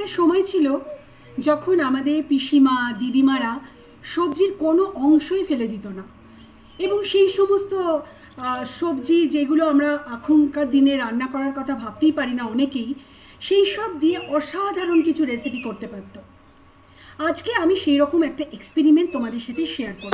একটা সময় ছিল যখন আমাদের পিসিমা দিদিমারা সবজির কোনো অংশই ফেলে দিত না, এবং সেই সমস্ত সবজি যেগুলো আমরা এখনকার দিনে রান্না করার কথা ভাবতেই পারি না অনেকেই, সেই সব দিয়ে অসাধারণ কিছু রেসিপি করতে পারত। আজকে আমি সেই রকম একটা এক্সপেরিমেন্ট তোমাদের সাথে শেয়ার করব।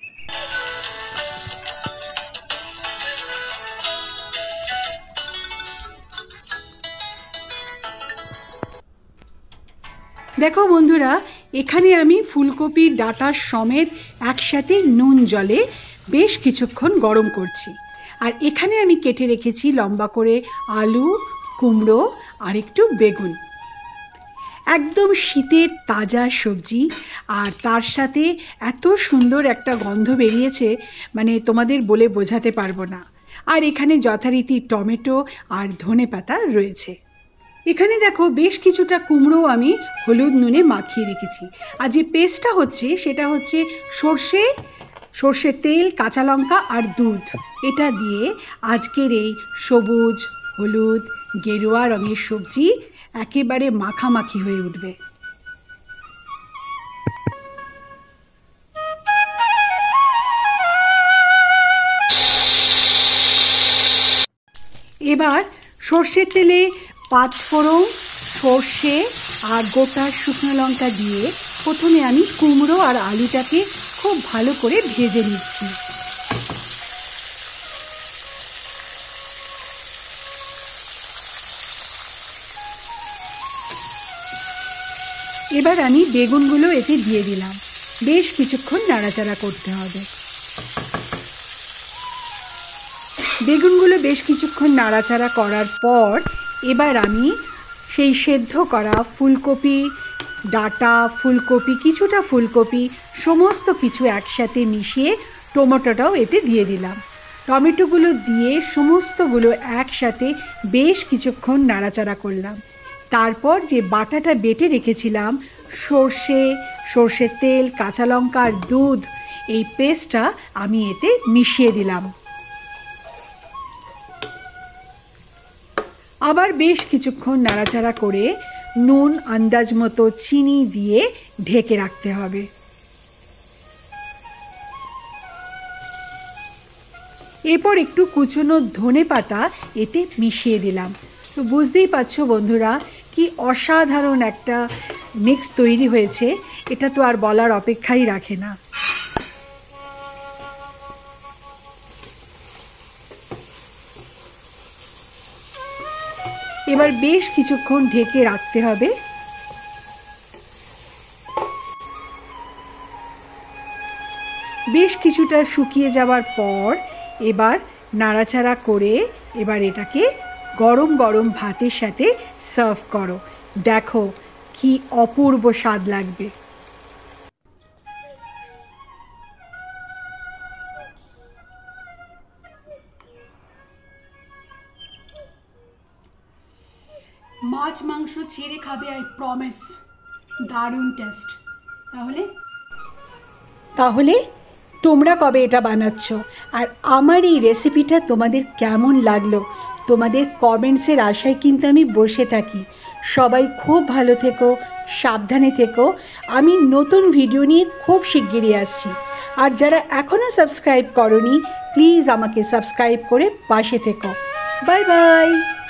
দেখো বন্ধুরা, এখানে আমি ফুলকপির ডাঁটা সমেত একসাথে নুন জলে বেশ কিছুক্ষণ গরম করছি। আর এখানে আমি কেটে রেখেছি লম্বা করে আলু, কুমড়ো আর একটু বেগুন। একদম শীতের তাজা সবজি, আর তার সাথে এত সুন্দর একটা গন্ধ বেরিয়েছে, মানে তোমাদের বলে বোঝাতে পারবো না। আর এখানে যথারীতি টমেটো আর ধনেপাতা রয়েছে। এখানে দেখো বেশ কিছুটা কুমড়ো আমি হলুদ নুনে মাখিয়ে রেখেছি। আর যে পেস্টটা হচ্ছে সেটা হচ্ছে সর্ষের তেল, কাঁচা লঙ্কা আর দুধ। এটা দিয়ে আজকের এই সবুজ, হলুদ, গেরুয়া রঙের সবজি একেবারে মাখামাখি হয়ে উঠবে। এবার সর্ষের তেলে পাঁচফোড়ন, সর্ষে আর গোটা শুকনো লঙ্কা দিয়ে প্রথমে আমি কুমড়ো আর আলুটাকে খুব ভালো করে ভেজে নিচ্ছি। এবার আমি বেগুনগুলো এতে দিয়ে দিলাম। বেশ কিছুক্ষণ নাড়াচাড়া করতে হবে। বেগুনগুলো বেশ কিছুক্ষণ নাড়াচাড়া করার পর এবার আমি সেই সেদ্ধ করা ফুলকপি, ডাঁটা, ফুলকপি, কিছুটা ফুলকপি, সমস্ত কিছু একসাথে মিশিয়ে টমেটোটাও এতে দিয়ে দিলাম। টমেটোগুলো দিয়ে সমস্তগুলো একসাথে বেশ কিছুক্ষণ নাড়াচাড়া করলাম। তারপর যে বাটাটা বেটে রেখেছিলাম, সর্ষের তেল, কাঁচা লঙ্কা আর দুধ, এই পেস্টটা আমি এতে মিশিয়ে দিলাম। আবার বেশ কিছুক্ষণ নাড়াচাড়া করে নুন আন্দাজ মতো, চিনি দিয়ে ঢেকে রাখতে হবে। এরপর একটু কুচনো ধনেপাতা এতে মিশিয়ে দিলাম। তো বুঝতেই পারছো বন্ধুরা, কি অসাধারণ একটা মিক্স তৈরি হয়েছে। এটা তো আর বলার অপেক্ষাই রাখে না। এবার বেশ কিছুক্ষণ ঢেকে রাখতে হবে। বেশ কিছুটা শুকিয়ে যাওয়ার পর এবার নাড়াচাড়া করে এবার এটাকে গরম গরম ভাতের সাথে সার্ভ করো। দেখো কি অপূর্ব স্বাদ লাগবে। মাছ মাংস ছেড়ে খাবে, আই প্রমিস। দারুণ টেস্ট। তাহলে তোমরা কবে এটা বানাচ্ছ, আর আমার এই রেসিপিটা তোমাদের কেমন লাগলো, তোমাদের কমেন্টসের আশায় কিন্তু আমি বসে থাকি। সবাই খুব ভালো থেকো, সাবধানে থেকো। আমি নতুন ভিডিও নিয়ে খুব শিগগিরই আসছি। আর যারা এখনও সাবস্ক্রাইব করোনি, প্লিজ আমাকে সাবস্ক্রাইব করে পাশে থেকো। Bye by.